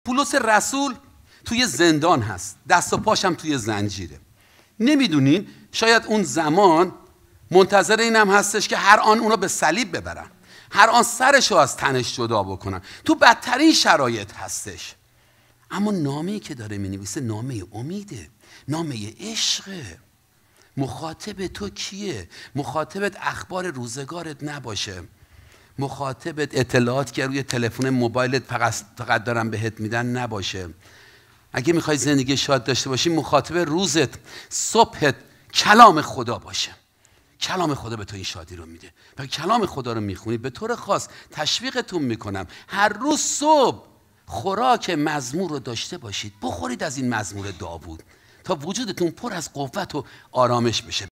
پولس رسول توی زندان هست، دست و پاشم توی زنجیره. نمیدونین شاید اون زمان منتظر اینم هستش که هر آن اونو به صلیب ببرن، هر آن سرشو از تنش جدا بکنن. تو بدترین شرایط هستش، اما نامه‌ای که داره می‌نویسه نامه امیده، نامه عشقه. مخاطب تو کیه؟ مخاطبت اخبار روزگارت نباشه، مخاطبت اطلاعات که روی تلفن موبایلت فقط دارن بهت میدن نباشه. اگه میخوای زندگی شاد داشته باشی، مخاطب روزت، صبحت کلام خدا باشه. کلام خدا به تو این شادی رو میده. و کلام خدا رو میخونی، به طور خاص تشویقتون میکنم هر روز صبح خوراک مزمور رو داشته باشید. بخورید از این مزمور داوود تا وجودتون پر از قوت و آرامش بشه.